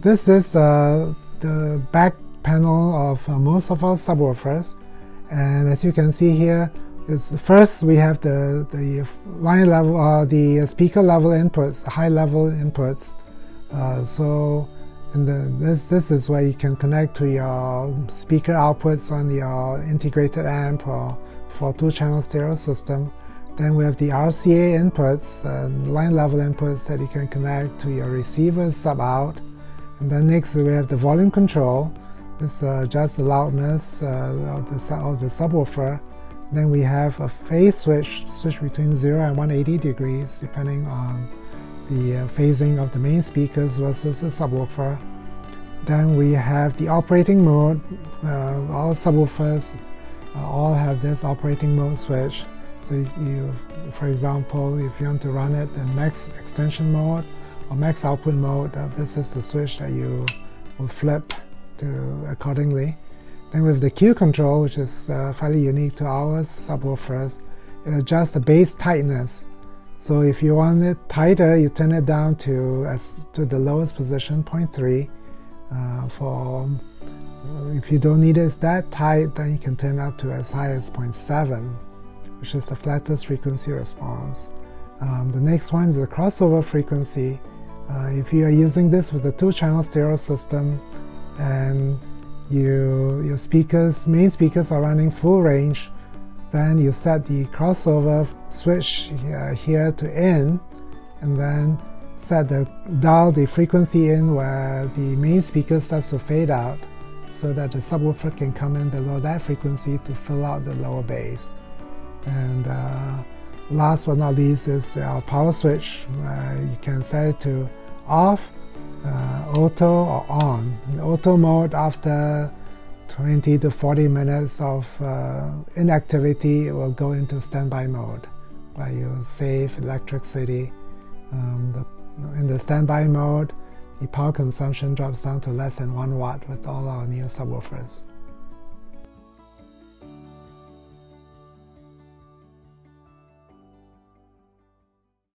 This is the back panel of most of our subwoofers, and as you can see here, first we have the line level, the speaker level inputs, high level inputs. This is where you can connect to your speaker outputs on your integrated amp or for 2-channel stereo system. Then we have the RCA inputs, line level inputs that you can connect to your receiver sub out. And then next we have the volume control. This adjusts the loudness of the subwoofer. Then we have a phase switch between 0 and 180 degrees depending on the phasing of the main speakers versus the subwoofer. Then we have the operating mode. All subwoofers all have this operating mode switch. So for example, if you want to run it in max extension mode or max output mode, this is the switch that you will flip to accordingly. Then with the Q control, which is fairly unique to our subwoofers, it adjusts the bass tightness. So if you want it tighter, you turn it down to the lowest position, 0.3. If you don't need it that tight, then you can turn it up to as high as 0.7, which is the flattest frequency response. The next one is the crossover frequency. If you are using this with a 2-channel stereo system and your main speakers are running full range, then you set the crossover switch here to in, and then dial the frequency in where the main speaker starts to fade out, so that the subwoofer can come in below that frequency to fill out the lower bass. And last but not least is our power switch, where you can set it to off, auto, or on. In auto mode, after 20 to 40 minutes of inactivity, it will go into standby mode, where you save electricity. In the standby mode, the power consumption drops down to less than 1 watt with all our new subwoofers.